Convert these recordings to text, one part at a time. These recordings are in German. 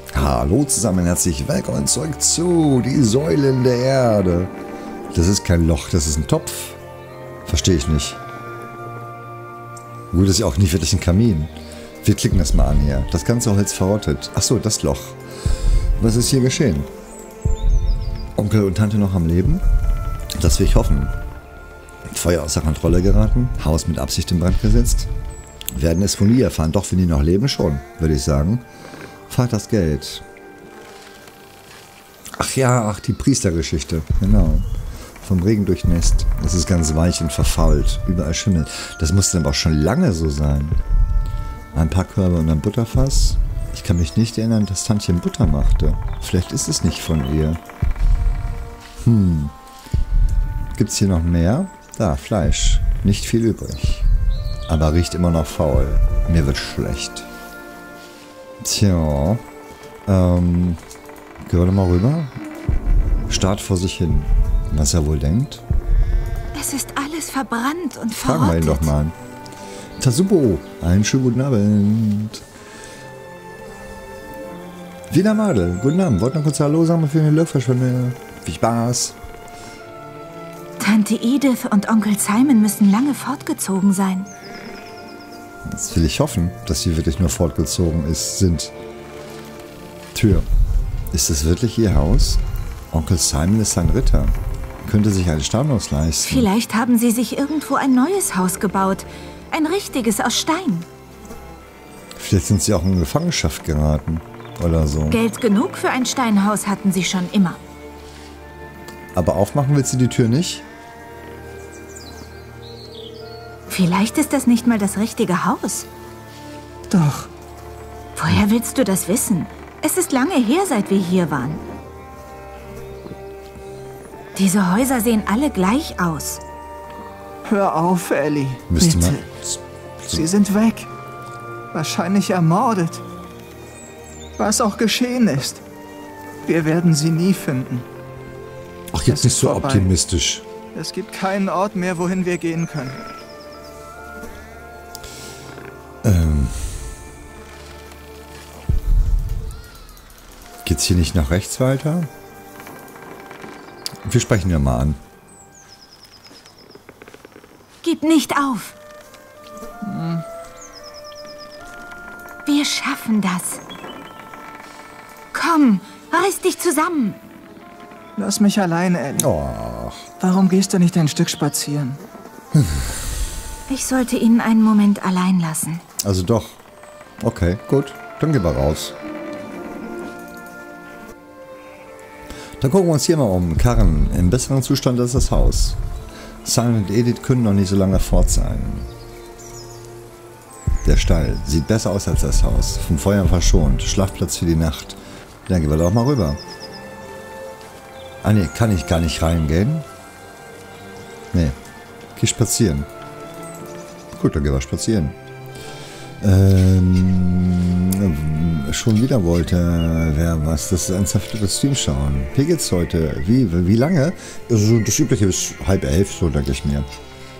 Hallo zusammen, herzlich willkommen zurück zu Die Säulen der Erde. Das ist kein Loch, das ist ein Topf. Verstehe ich nicht. Gut, das ist ja auch nicht wirklich ein Kamin. Wir klicken das mal an hier. Das ganze Holz verrottet. Achso, das Loch. Was ist hier geschehen? Onkel und Tante noch am Leben? Das will ich hoffen. Feuer außer Kontrolle geraten? Haus mit Absicht in Brand gesetzt? Werden es von nie erfahren. Doch, wenn die noch leben, schon, würde ich sagen. Vaters Geld. Ach ja, die Priestergeschichte. Genau. Vom Regen durchnässt. Das ist ganz weich und verfault. Überall Schimmel. Das musste aber auch schon lange so sein. Ein paar Körbe und ein Butterfass. Ich kann mich nicht erinnern, dass Tantchen Butter machte. Vielleicht ist es nicht von ihr. Gibt's hier noch mehr? Da, Fleisch. Nicht viel übrig. Aber riecht immer noch faul. Mir wird schlecht. Tja. Gehen wir doch mal rüber. Starrt vor sich hin. Was er wohl denkt? Es ist alles verbrannt und Fragen wir ihn verrottet. doch mal. Tasubo, einen schönen guten Abend. Wiener Madel, guten Abend. Wollt noch kurz Hallo sagen für den Löffel? Viel Spaß. Tante Edith und Onkel Simon müssen lange fortgezogen sein. Das will ich hoffen, dass sie wirklich nur fortgezogen sind. Tür. Ist das wirklich ihr Haus? Onkel Simon ist ein Ritter. Könnte sich einen Stammlos leisten. Vielleicht haben sie sich irgendwo ein neues Haus gebaut. Ein richtiges aus Stein. Vielleicht sind sie auch in Gefangenschaft geraten. Oder so. Geld genug für ein Steinhaus hatten sie schon immer. Aber aufmachen will sie die Tür nicht? Vielleicht ist das nicht mal das richtige Haus. Doch, Woher willst du das wissen? Es ist lange her, seit wir hier waren. Diese Häuser sehen alle gleich aus. hör auf, Ellie. Müsste Bitte. man. Sie sind weg. Wahrscheinlich ermordet. Was auch geschehen ist. Wir werden sie nie finden. Ach, jetzt Es nicht ist so vorbei. optimistisch. Es gibt keinen Ort mehr, wohin wir gehen können. Geht's hier nicht nach rechts weiter? Wir sprechen ja mal an. Gib nicht auf. Wir schaffen das. Komm, reiß dich zusammen. Lass mich allein, Ellie. Oh, Warum gehst du nicht ein Stück spazieren? Ich sollte ihn einen Moment allein lassen. also doch. Okay, gut. Dann gehen wir raus. Dann gucken wir uns hier mal um. Karren. Im besseren Zustand ist das Haus. Simon und Edith können noch nicht so lange fort sein. Der Stall sieht besser aus als das Haus. Vom Feuer verschont. Schlafplatz für die Nacht. Dann gehen wir doch mal rüber. Ah ne, kann ich gar nicht reingehen? Nee. Geh spazieren. Gut, dann gehen wir spazieren. Schon wieder wollte wer was. Das ist ein zerstörtes Stream schauen. Hier geht's heute. Wie lange? Also das übliche bis 10:30, so denke ich mir.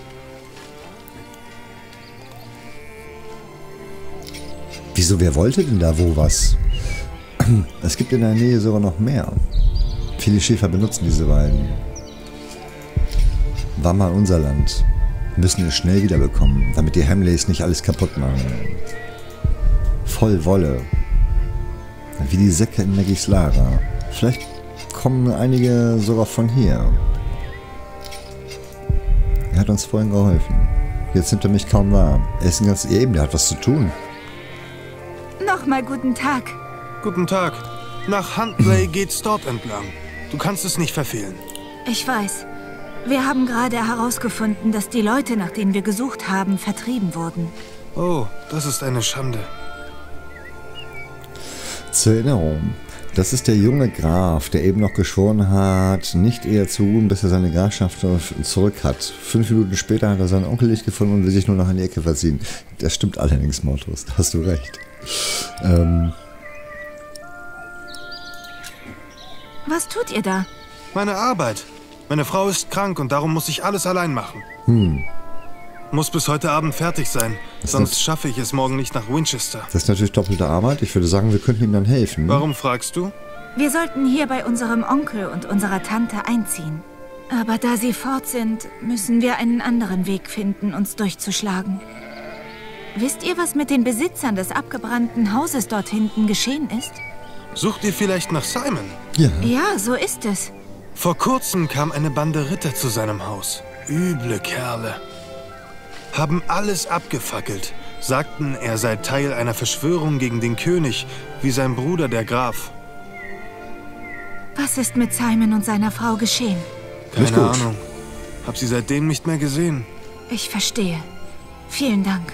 Wieso, wer wollte denn da wo was? Es gibt in der Nähe sogar noch mehr. Viele Schäfer benutzen diese Weiden. War mal unser Land. Wir müssen es schnell wiederbekommen, damit die Hamleys nicht alles kaputt machen. Voll Wolle. Wie die Säcke in Maggies Lager. Vielleicht kommen einige sogar von hier. Er hat uns vorhin geholfen. Jetzt nimmt er mich kaum wahr. Er ist ein ganz eben, der hat was zu tun. Nochmal guten Tag. Guten Tag. Nach Huntley geht Stop entlang. Du kannst es nicht verfehlen. Ich weiß. Wir haben gerade herausgefunden, dass die Leute, nach denen wir gesucht haben, vertrieben wurden. Oh, das ist eine Schande. Zur Erinnerung, das ist der junge Graf, der eben noch geschworen hat, nicht eher zu ruhen, bis er seine Grafschaft zurück hat. 5 Minuten später hat er seinen Onkel nicht gefunden und will sich nur noch in die Ecke verziehen. Das stimmt allerdings, Mortus, da hast du recht. Was tut ihr da? Meine Arbeit. Meine Frau ist krank und darum muss ich alles allein machen. Muss bis heute Abend fertig sein, sonst schaffe ich es morgen nicht nach Winchester. Das ist natürlich doppelte Arbeit. Ich würde sagen, wir könnten ihm dann helfen. Warum fragst du? Wir sollten hier bei unserem Onkel und unserer Tante einziehen. Aber da sie fort sind, müssen wir einen anderen Weg finden, uns durchzuschlagen. Wisst ihr, was mit den Besitzern des abgebrannten Hauses dort hinten geschehen ist? Sucht ihr vielleicht nach Simon? Ja. Ja, so ist es. Vor kurzem kam eine Bande Ritter zu seinem Haus. Üble Kerle. Haben alles abgefackelt. Sagten, er sei Teil einer Verschwörung gegen den König, wie sein Bruder, der Graf. Was ist mit Simon und seiner Frau geschehen? Nicht Keine gut. Ahnung. Hab sie seitdem nicht mehr gesehen. Ich verstehe. Vielen Dank.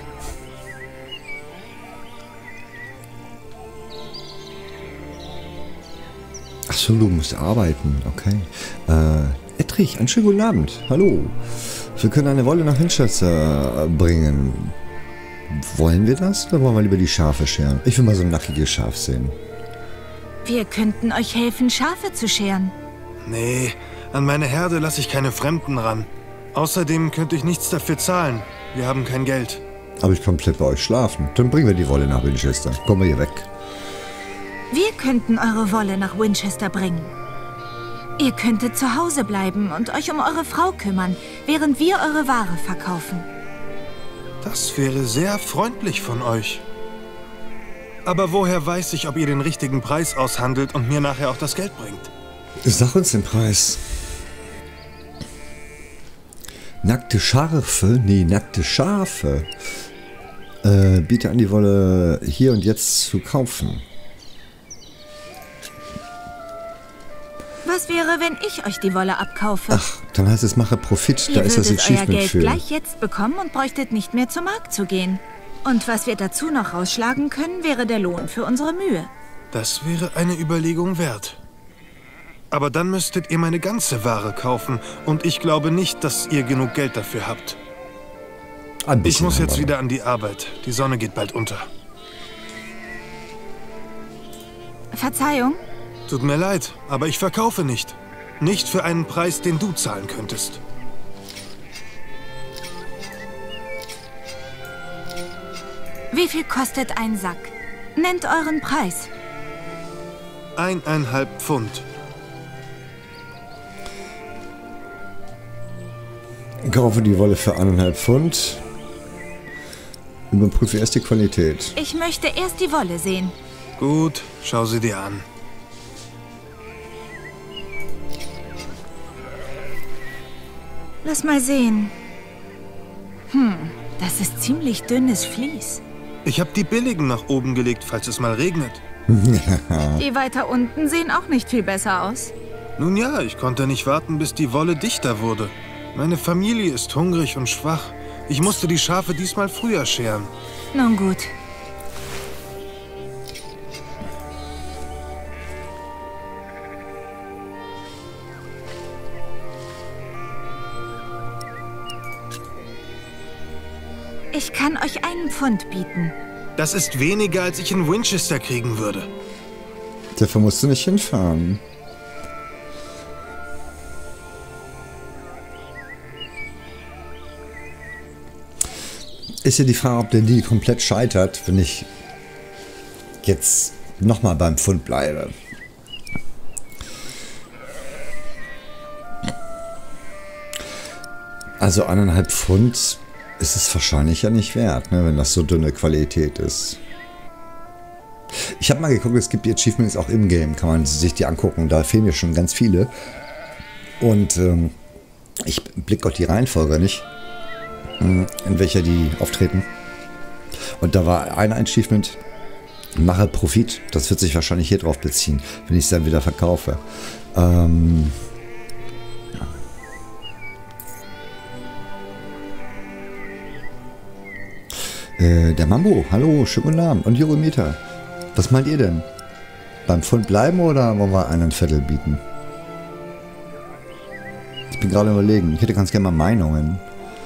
Ach so, du musst arbeiten. Okay. Ettrich, einen schönen guten Abend. Hallo. Wir können eine Wolle nach Winchester bringen. Wollen wir das oder wollen wir lieber die Schafe scheren? Ich will mal so ein nackiges Schaf sehen. Wir könnten euch helfen, Schafe zu scheren. Nee, an meine Herde lasse ich keine Fremden ran. Außerdem könnte ich nichts dafür zahlen. Wir haben kein Geld. Aber ich komplett bei euch schlafen. Dann bringen wir die Wolle nach Winchester. Kommen wir hier weg. Wir könnten eure Wolle nach Winchester bringen. Ihr könntet zu Hause bleiben und euch um eure Frau kümmern, während wir eure Ware verkaufen. Das wäre sehr freundlich von euch. Aber woher weiß ich, ob ihr den richtigen Preis aushandelt und mir nachher auch das Geld bringt? Sag uns den Preis. Nackte Schafe? Nee, nackte Schafe. Biete an, die Wolle hier und jetzt zu kaufen. Was wäre, wenn ich euch die Wolle abkaufe? Ach, dann heißt es, mache Profit. Da Ihr ist das würdet euer Achievement Geld für. gleich jetzt bekommen und bräuchtet nicht mehr zum Markt zu gehen. Und was wir dazu noch rausschlagen können, wäre der Lohn für unsere Mühe. Das wäre eine Überlegung wert. Aber dann müsstet ihr meine ganze Ware kaufen und ich glaube nicht, dass ihr genug Geld dafür habt. Ein Ich bisschen muss haben jetzt wir. wieder an die Arbeit. Die Sonne geht bald unter. Verzeihung? Tut mir leid, aber ich verkaufe nicht. Nicht für einen Preis, den du zahlen könntest. Wie viel kostet ein Sack? Nennt euren Preis. 1,5 Pfund. Kaufe die Wolle für 1,5 Pfund. Überprüfe erst die Qualität. Ich möchte erst die Wolle sehen. Gut, schau sie dir an. Lass mal sehen. Das ist ziemlich dünnes Vlies. Ich habe die billigen nach oben gelegt, falls es mal regnet. Die weiter unten sehen auch nicht viel besser aus. Nun ja, ich konnte nicht warten, bis die Wolle dichter wurde. Meine Familie ist hungrig und schwach. Ich musste die Schafe diesmal früher scheren. Nun gut. Ich kann euch 1 Pfund bieten. Das ist weniger, als ich in Winchester kriegen würde. Dafür musst du nicht hinfahren. Ist ja die Frage, ob der Deal komplett scheitert, wenn ich jetzt nochmal beim Pfund bleibe. Also 1,5 Pfund ist es wahrscheinlich ja nicht wert, ne, wenn das so dünne Qualität ist. Ich habe mal geguckt, es gibt die Achievements auch im Game, kann man sich die angucken, da fehlen mir schon ganz viele. Und ich blicke auch die Reihenfolge nicht, in welcher die auftreten. Und da war ein Achievement, mache Profit, das wird sich wahrscheinlich hier drauf beziehen, wenn ich es dann wieder verkaufe. Der Mambo, hallo, schönen guten Abend. Und Joromita, was meint ihr denn? Beim Pfund bleiben oder wollen wir einen Viertel bieten? Ich bin gerade überlegen, ich hätte ganz gerne mal Meinungen.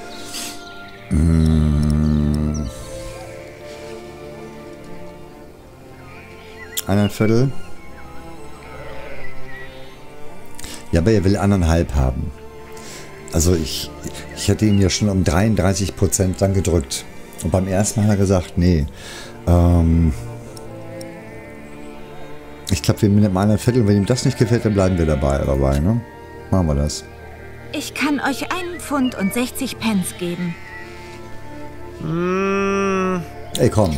Ein Viertel? Ja, aber er will 1,5 haben. Also ich hätte ihn ja schon um 33% dann gedrückt. Und beim ersten Mal hat er gesagt, nee. Ich glaube, wir nehmen mal ein Viertel. Und wenn ihm das nicht gefällt, dann bleiben wir dabei, ne? Machen wir das. Ich kann euch 1 Pfund und 60 Pence geben. Ey, komm.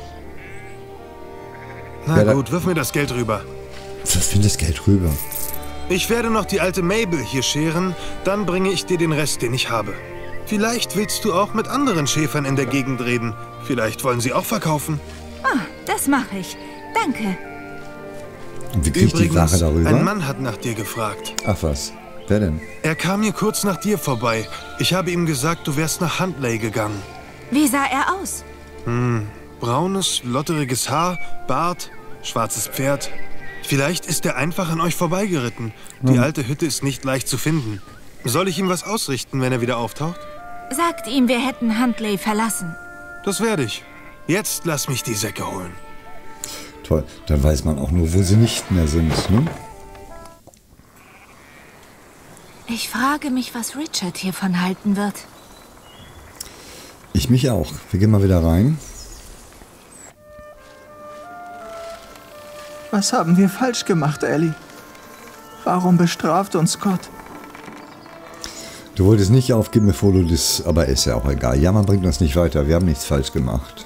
Na Ja, gut, wirf mir das Geld rüber. Was findest das Geld rüber? Ich werde noch die alte Mabel hier scheren, dann bringe ich dir den Rest, den ich habe. Vielleicht willst du auch mit anderen Schäfern in der Gegend reden. Vielleicht wollen sie auch verkaufen. Ah, das mache ich. Danke. Und wie krieg ich die Ware darüber? Ein Mann hat nach dir gefragt. Ach was. Wer denn? Er kam hier kurz nach dir vorbei. Ich habe ihm gesagt, du wärst nach Huntley gegangen. Wie sah er aus? Braunes, lotteriges Haar, Bart, schwarzes Pferd. Vielleicht ist er einfach an euch vorbeigeritten. Die alte Hütte ist nicht leicht zu finden. Soll ich ihm was ausrichten, wenn er wieder auftaucht? Sagt ihm, wir hätten Huntley verlassen. Das werde ich. Jetzt lass mich die Säcke holen. Toll. Dann weiß man auch nur, wo sie nicht mehr sind, ne? Ich frage mich, was Richard hiervon halten wird. Ich mich auch. Wir gehen mal wieder rein. Was haben wir falsch gemacht, Ellie? Warum bestraft uns Gott? Du wolltest nicht aufgeben, bevor du das... Aber ist ja auch egal. Ja, man bringt uns nicht weiter. Wir haben nichts falsch gemacht.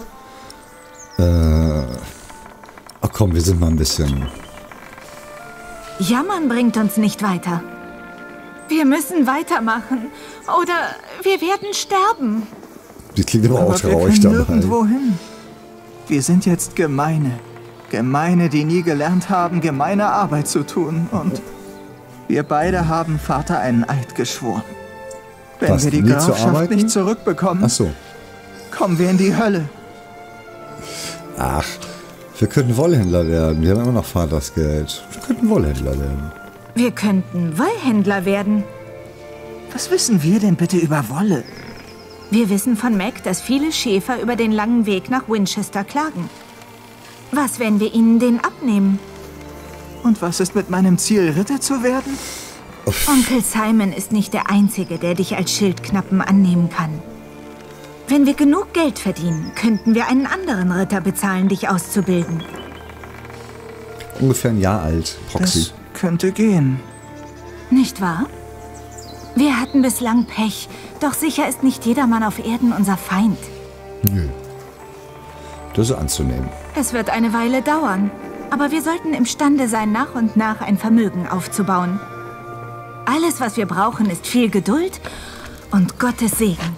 Ach komm, wir sind mal ein bisschen... Jammern bringt uns nicht weiter. Wir müssen weitermachen. Oder wir werden sterben. Die klingt aber auch Aber wir traurig können dabei. nirgendwo hin. Wir sind jetzt Gemeine. Gemeine, die nie gelernt haben, gemeine Arbeit zu tun. Und wir beide haben Vater einen Eid geschworen. Wenn Was, wir die nie zu Grafschaft arbeiten? nicht zurückbekommen, Ach so. kommen wir in die Hölle. Ach, wir könnten Wollhändler werden. Wir haben immer noch Vatersgeld. Wir könnten Wollhändler werden. Wir könnten Wollhändler werden. Was wissen wir denn bitte über Wolle? Wir wissen von Mac, dass viele Schäfer über den langen Weg nach Winchester klagen. Was, wenn wir ihnen den abnehmen? Und was ist mit meinem Ziel, Ritter zu werden? Onkel Simon ist nicht der Einzige, der dich als Schildknappen annehmen kann. Wenn wir genug Geld verdienen, könnten wir einen anderen Ritter bezahlen, dich auszubilden. Ungefähr ein Jahr alt, Proxy. Das könnte gehen. Nicht wahr? Wir hatten bislang Pech, doch sicher ist nicht jedermann auf Erden unser Feind. Nö. Das ist anzunehmen. Es wird eine Weile dauern, aber wir sollten imstande sein, nach und nach ein Vermögen aufzubauen. Alles, was wir brauchen, ist viel Geduld und Gottes Segen.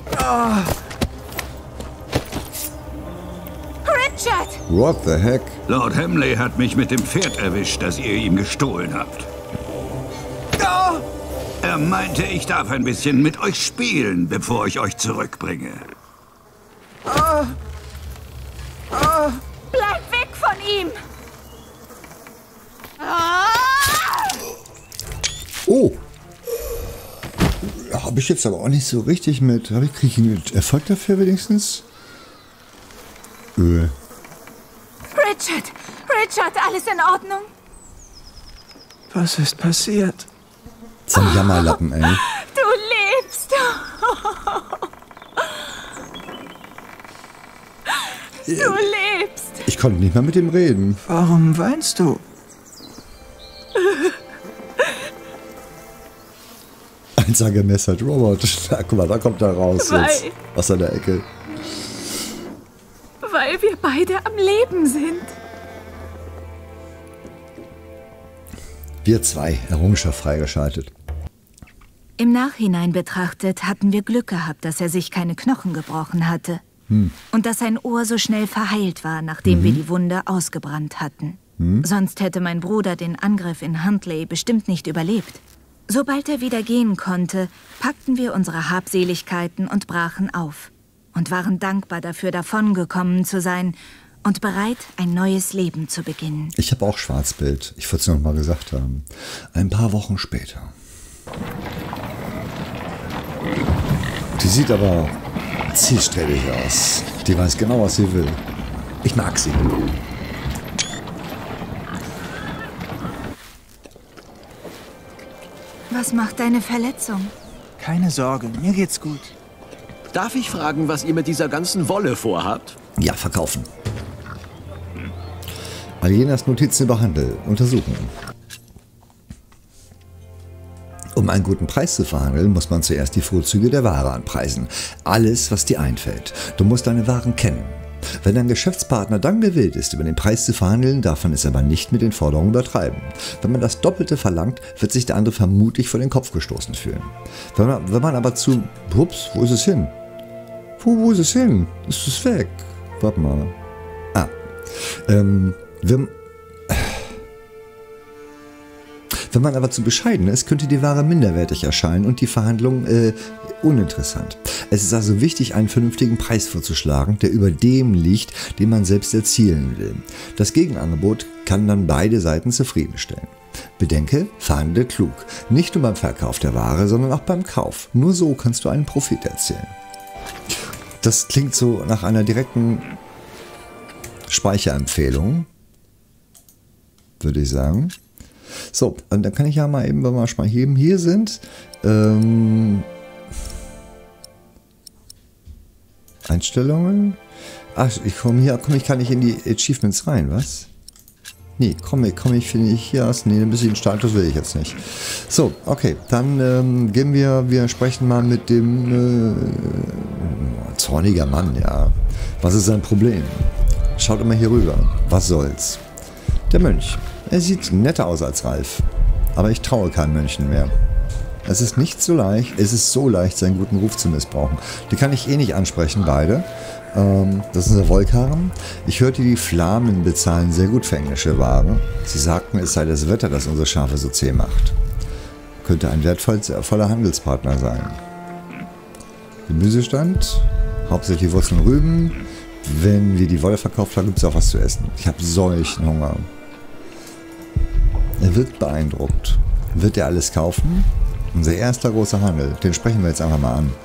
Richard! What the heck? Lord Hamley hat mich mit dem Pferd erwischt, das ihr ihm gestohlen habt. Er meinte, ich darf ein bisschen mit euch spielen, bevor ich euch zurückbringe. Bleib weg von ihm! Oh! Habe ich jetzt aber auch nicht so richtig mit. Kriege ich einen Erfolg dafür wenigstens? Öl. Richard! Richard, alles in Ordnung? Was ist passiert? So ein Jammerlappen, ey. Du lebst! Du lebst! Ich konnte nicht mal mit ihm reden. Warum weinst du? Einsagemessert Robert. Na, guck mal, da kommt er raus jetzt. Aus seiner Ecke. Weil wir beide am Leben sind. Wir zwei, Errungenschaft freigeschaltet. Im Nachhinein betrachtet hatten wir Glück gehabt, dass er sich keine Knochen gebrochen hatte. Und dass sein Ohr so schnell verheilt war, nachdem wir die Wunde ausgebrannt hatten. Sonst hätte mein Bruder den Angriff in Huntley bestimmt nicht überlebt. Sobald er wieder gehen konnte, packten wir unsere Habseligkeiten und brachen auf. Und waren dankbar dafür, davongekommen zu sein und bereit, ein neues Leben zu beginnen. Ich habe auch Schwarzbild. Ich wollte es noch mal gesagt haben. Ein paar Wochen später. Die sieht aber zielstrebig aus. Die weiß genau, was sie will. Ich mag sie. Was macht deine Verletzung? Keine Sorge, mir geht's gut. Darf ich fragen, was ihr mit dieser ganzen Wolle vorhabt? Ja, verkaufen. Alienas Notizen über Handel untersuchen. Um einen guten Preis zu verhandeln, muss man zuerst die Vorzüge der Ware anpreisen. Alles, was dir einfällt. Du musst deine Waren kennen. Wenn dein Geschäftspartner dann gewillt ist, über den Preis zu verhandeln, darf man es aber nicht mit den Forderungen übertreiben. Wenn man das Doppelte verlangt, wird sich der andere vermutlich vor den Kopf gestoßen fühlen. Wenn man aber zu... Ups, wo ist es hin? Wo ist es hin? Ist es weg? Warte mal. Wenn man aber zu bescheiden ist, könnte die Ware minderwertig erscheinen und die Verhandlung uninteressant. Es ist also wichtig, einen vernünftigen Preis vorzuschlagen, der über dem liegt, den man selbst erzielen will. Das Gegenangebot kann dann beide Seiten zufriedenstellen. Bedenke, verhandle klug. Nicht nur beim Verkauf der Ware, sondern auch beim Kauf. Nur so kannst du einen Profit erzielen. Das klingt so nach einer direkten Speicherempfehlung, würde ich sagen. So, und dann kann ich ja mal eben, wenn wir mal hier sind, Einstellungen. Ach, ich kann nicht in die Achievements rein, was? Nee, finde ich hier aus. Nee, ein bisschen Status will ich jetzt nicht. So, okay, dann gehen wir sprechen mal mit dem zorniger Mann, ja. Was ist sein Problem? Schaut immer hier rüber. Was soll's? Der Mönch. Er sieht netter aus als Ralf. Aber ich traue keinen Mönchen mehr. Es ist nicht so leicht, es ist so leicht, seinen guten Ruf zu missbrauchen. Die kann ich eh nicht ansprechen, beide. Das ist unser Wollkarren. Ich hörte, die Flamen bezahlen sehr gut für englische Ware. Sie sagten, es sei das Wetter, das unsere Schafe so zäh macht. Könnte ein wertvoller Handelspartner sein. Gemüsestand, hauptsächlich Wurzeln und Rüben. Wenn wir die Wolle verkauft haben, gibt es auch was zu essen. Ich habe solchen Hunger. Er wirkt beeindruckt. Wird er alles kaufen? Unser erster großer Handel. Den sprechen wir jetzt einfach mal an.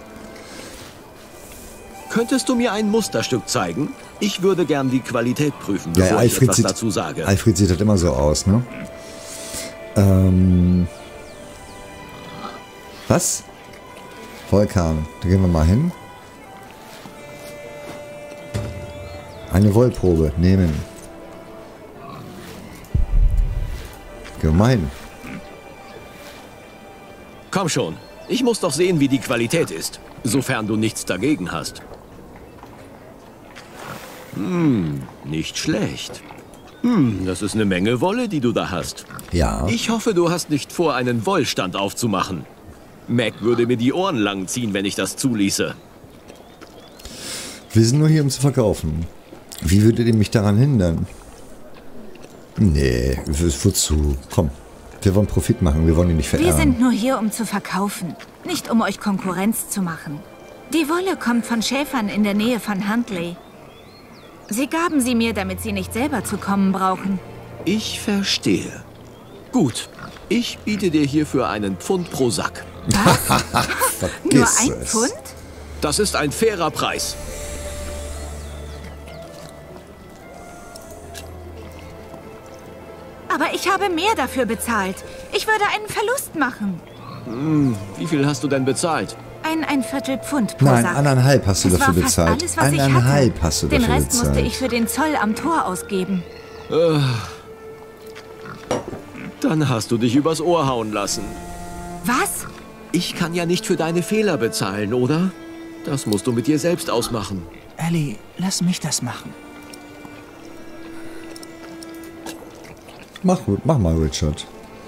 Könntest du mir ein Musterstück zeigen? Ich würde gern die Qualität prüfen, bevor ich etwas dazu sage. Alfred sieht halt immer so aus, ne? Was? Wollkarren. Da gehen wir mal hin. Eine Wollprobe nehmen. Gemein. Komm schon. Ich muss doch sehen, wie die Qualität ist. Sofern du nichts dagegen hast. Nicht schlecht. Das ist eine Menge Wolle, die du da hast. Ja. Ich hoffe, du hast nicht vor, einen Wollstand aufzumachen. Mac würde mir die Ohren lang ziehen, wenn ich das zuließe. Wir sind nur hier, um zu verkaufen. Wie würdet ihr mich daran hindern? Nee, wozu? Komm, wir wollen Profit machen, wir wollen ihn nicht verärgern. Wir sind nur hier, um zu verkaufen, nicht um euch Konkurrenz zu machen. Die Wolle kommt von Schäfern in der Nähe von Huntley. Sie gaben sie mir, damit sie nicht selber zu kommen brauchen. Ich verstehe. Gut, ich biete dir hierfür einen Pfund pro Sack. Was? Nur ein Pfund? Das ist ein fairer Preis. Aber ich habe mehr dafür bezahlt. Ich würde einen Verlust machen. Wie viel hast du denn bezahlt? Ein Viertelpfund pro Nein, Sack. 1,5 hast du Das dafür war fast bezahlt. alles, was ich 1,5 hatte. hast du Den dafür Rest bezahlt. musste ich für den Zoll am Tor ausgeben. Dann hast du dich übers Ohr hauen lassen. Was? Ich kann ja nicht für deine Fehler bezahlen, oder? Das musst du mit dir selbst ausmachen. Ellie, lass mich das machen. Mach mal, Richard.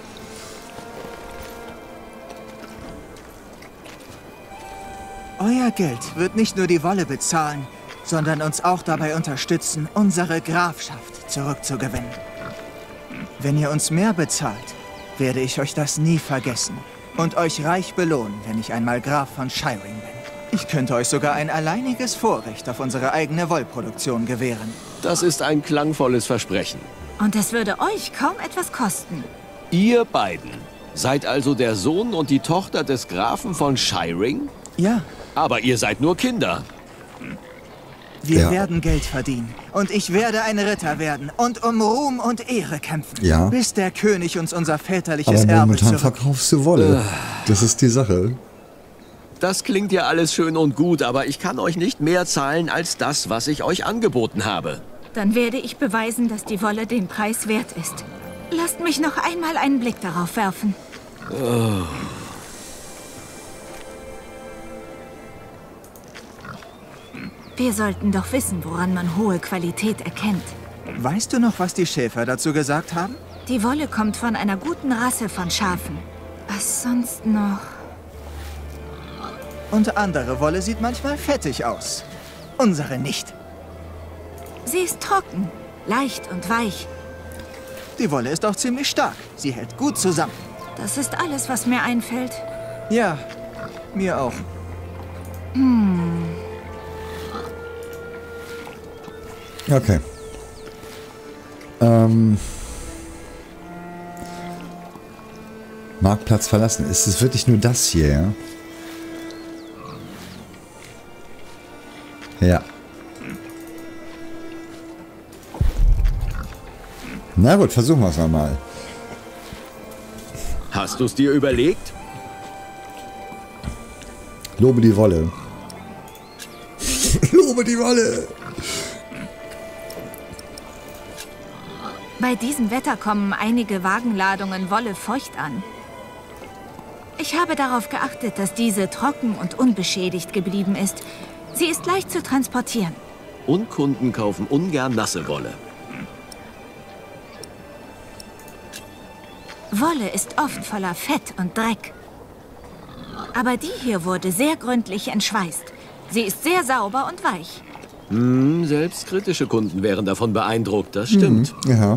Euer Geld wird nicht nur die Wolle bezahlen, sondern uns auch dabei unterstützen, unsere Grafschaft zurückzugewinnen. Wenn ihr uns mehr bezahlt, werde ich euch das nie vergessen und euch reich belohnen, wenn ich einmal Graf von Shiring bin. Ich könnte euch sogar ein alleiniges Vorrecht auf unsere eigene Wollproduktion gewähren. Das ist ein klangvolles Versprechen. Und es würde euch kaum etwas kosten. Ihr beiden seid also der Sohn und die Tochter des Grafen von Shiring? Ja, Aber ihr seid nur Kinder. wir werden Geld verdienen. Und ich werde ein Ritter werden und um Ruhm und Ehre kämpfen. Ja. Bis der König uns unser väterliches Aber Erbe momentan zurück... verkaufst du Wolle. Das ist die Sache. Das klingt ja alles schön und gut, aber ich kann euch nicht mehr zahlen als das, was ich euch angeboten habe. Dann werde ich beweisen, dass die Wolle den Preis wert ist. Lasst mich noch einmal einen Blick darauf werfen. Oh. Wir sollten doch wissen, woran man hohe Qualität erkennt. Weißt du noch, was die Schäfer dazu gesagt haben? Die Wolle kommt von einer guten Rasse von Schafen. Was sonst noch? Und andere Wolle sieht manchmal fettig aus. Unsere nicht. Sie ist trocken, leicht und weich. Die Wolle ist auch ziemlich stark. Sie hält gut zusammen. Das ist alles, was mir einfällt. Ja, mir auch. Okay. Marktplatz verlassen. Ist es wirklich nur das hier, ja? Ja. Na gut, versuchen wir es mal. Hast du es dir überlegt? Lobe die Wolle. Lobe die Wolle. Bei diesem Wetter kommen einige Wagenladungen Wolle feucht an. Ich habe darauf geachtet, dass diese trocken und unbeschädigt geblieben ist. Sie ist leicht zu transportieren. Und Kunden kaufen ungern nasse Wolle. Wolle ist oft voller Fett und Dreck. Aber die hier wurde sehr gründlich entschweißt. Sie ist sehr sauber und weich. Selbst kritische Kunden wären davon beeindruckt, das stimmt. Ja.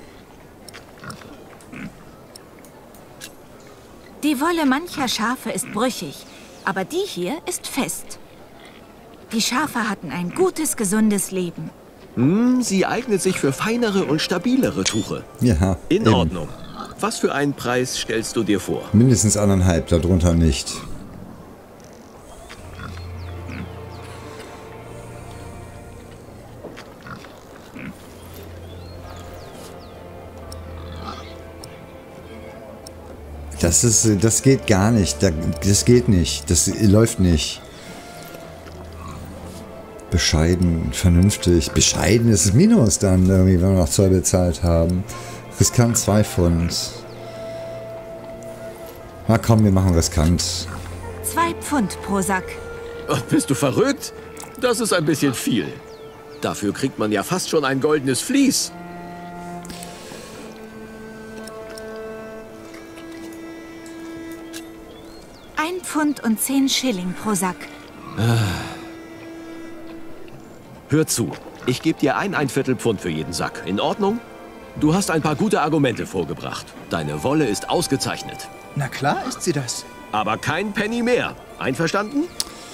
Die Wolle mancher Schafe ist brüchig, aber die hier ist fest. Die Schafe hatten ein gutes, gesundes Leben. Sie eignet sich für feinere und stabilere Tuche. Ja. In eben. Ordnung. Was für einen Preis stellst du dir vor? Mindestens 1,5, darunter nicht. Das geht gar nicht. Das geht nicht. Das läuft nicht. Bescheiden, vernünftig. Bescheiden ist es Minus dann irgendwie, wenn wir noch Zoll bezahlt haben. Riskant 2 Pfund. Na komm, wir machen riskant. 2 Pfund pro Sack. Ach, bist du verrückt? Das ist ein bisschen viel. Dafür kriegt man ja fast schon ein goldenes Vlies. Pfund und 10 Schilling pro Sack. Hör zu, ich gebe dir ein Viertelpfund für jeden Sack. In Ordnung? Du hast ein paar gute Argumente vorgebracht. Deine Wolle ist ausgezeichnet. Na klar ist sie das. Aber kein Penny mehr. Einverstanden?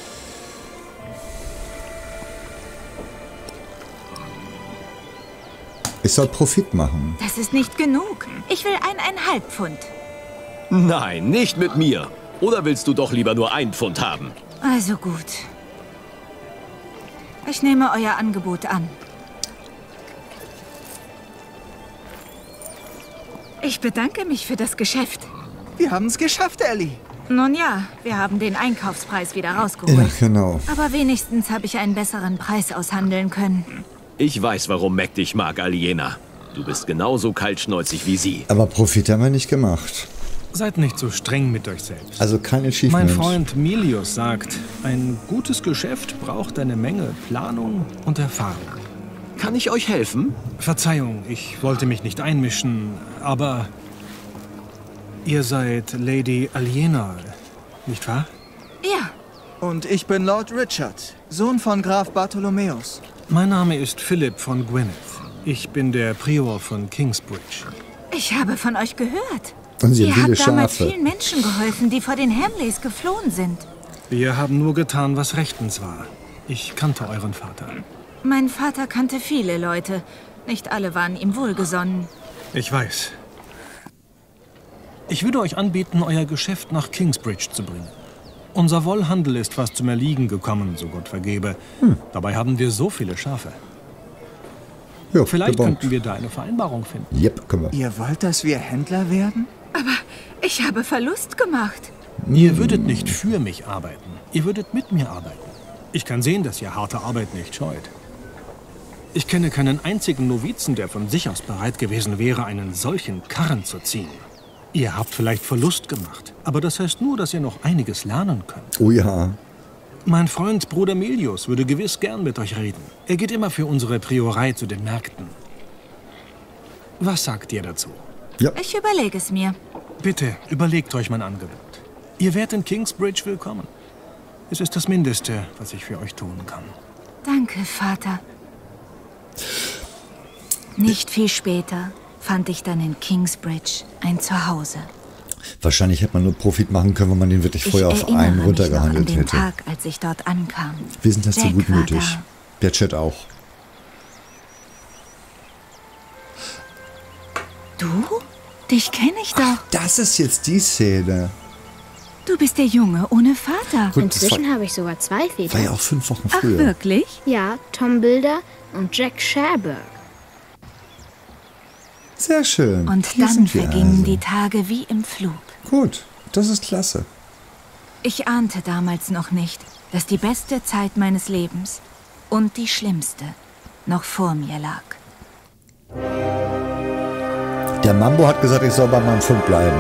Ich soll Profit machen. Das ist nicht genug. Ich will 1,5 Pfund. Nein, nicht mit mir. Oder willst du doch lieber nur 1 Pfund haben? Also gut. Ich nehme euer Angebot an. Ich bedanke mich für das Geschäft. Wir haben es geschafft, Ellie. Nun ja, wir haben den Einkaufspreis wieder rausgeholt. Ja, genau. Aber wenigstens habe ich einen besseren Preis aushandeln können. Ich weiß, warum Mac dich mag, Aliena. Du bist genauso kaltschnäuzig wie sie. Aber Profit haben wir nicht gemacht. Seid nicht so streng mit euch selbst. Also kein Achievement. Mein Freund Milius sagt, ein gutes Geschäft braucht eine Menge Planung und Erfahrung. Kann ich euch helfen? Verzeihung, ich wollte mich nicht einmischen, aber ihr seid Lady Aliena, nicht wahr? Ja. Und ich bin Lord Richard, Sohn von Graf Bartholomäus. Mein Name ist Philipp von Gwynedd. Ich bin der Prior von Kingsbridge. Ich habe von euch gehört. Und sie haben Ihr viele habt damals Schafe. vielen Menschen geholfen, die vor den Hamleys geflohen sind. Wir haben nur getan, was rechtens war. Ich kannte euren Vater. Mein Vater kannte viele Leute. Nicht alle waren ihm wohlgesonnen. Ich weiß. Ich würde euch anbieten, euer Geschäft nach Kingsbridge zu bringen. Unser Wollhandel ist fast zum Erliegen gekommen, so Gott vergebe. Dabei haben wir so viele Schafe. Ja, Vielleicht gebongt. könnten wir da eine Vereinbarung finden. Yep, können wir. Ihr wollt, dass wir Händler werden? Ich habe Verlust gemacht. Ihr würdet nicht für mich arbeiten. Ihr würdet mit mir arbeiten. Ich kann sehen, dass ihr harte Arbeit nicht scheut. Ich kenne keinen einzigen Novizen, der von sich aus bereit gewesen wäre, einen solchen Karren zu ziehen. Ihr habt vielleicht Verlust gemacht, aber das heißt nur, dass ihr noch einiges lernen könnt. Oh ja. Mein Freund Bruder Milius würde gewiss gern mit euch reden. Er geht immer für unsere Priorei zu den Märkten. Was sagt ihr dazu? Ja. Ich überlege es mir. Bitte, überlegt euch mein Angebot. Ihr werdet in Kingsbridge willkommen. Es ist das Mindeste, was ich für euch tun kann. Danke, Vater. Nicht viel später fand ich dann in Kingsbridge ein Zuhause. Wahrscheinlich hätte man nur Profit machen können, wenn man den wirklich vorher auf einen runtergehandelt hätte. Ich erinnere mich noch an den hätte. Tag, als ich dort ankam. Wir sind dazu Jack gutmütig. war Der Chat auch. Du? Dich kenne ich doch. Das ist jetzt die Szene. Du bist der Junge ohne Vater. Gut, das Inzwischen habe ich sogar 2 war Väter. ja auch 5 Wochen Ach, früher. wirklich? Ja, Tom Bilder und Jack Sherberg. Sehr schön. Und Hier dann sind wir vergingen also. die Tage wie im Flug. Gut, das ist klasse. Ich ahnte damals noch nicht, dass die beste Zeit meines Lebens und die schlimmste noch vor mir lag. Der Mambo hat gesagt, ich soll bei meinem Fund bleiben.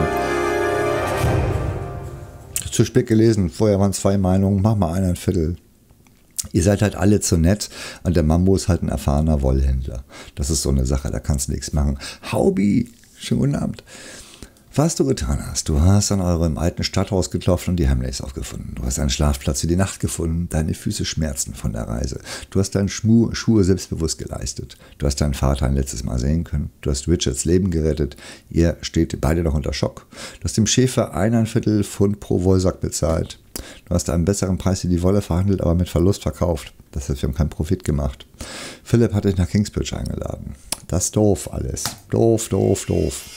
Zu spät gelesen. Vorher waren 2 Meinungen. Mach mal 1,25. Ihr seid halt alle zu nett. Und der Mambo ist halt ein erfahrener Wollhändler. Das ist so eine Sache, da kannst du nichts machen. Haubi, schönen guten Abend. Was du getan hast, du hast an eurem alten Stadthaus geklopft und die Hamleys aufgefunden. Du hast einen Schlafplatz für die Nacht gefunden. Deine Füße schmerzten von der Reise. Du hast deine Schuhe selbstbewusst geleistet. Du hast deinen Vater ein letztes Mal sehen können. Du hast Richards Leben gerettet. Ihr steht beide noch unter Schock. Du hast dem Schäfer 1,25 Pfund pro Wollsack bezahlt. Du hast einen besseren Preis für die Wolle verhandelt, aber mit Verlust verkauft. Das heißt, wir haben keinen Profit gemacht. Philipp hat dich nach Kingsbridge eingeladen. Das ist doof alles. Doof, doof, doof.